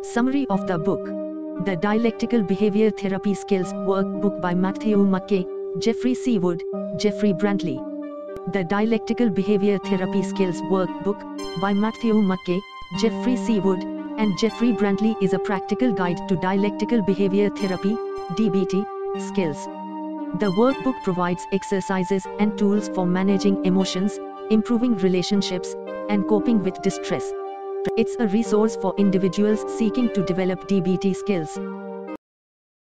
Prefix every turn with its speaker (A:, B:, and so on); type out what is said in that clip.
A: Summary of the book. The Dialectical Behavior Therapy Skills Workbook by McKay, Jeffrey C. Wood, Jeffrey Brantley. The Dialectical Behavior Therapy Skills Workbook by McKay, Jeffrey C. Wood, and Jeffrey Brantley is a practical guide to dialectical behavior therapy (DBT) skills. The workbook provides exercises and tools for managing emotions, improving relationships, and coping with distress. It's a resource for individuals seeking to develop DBT skills.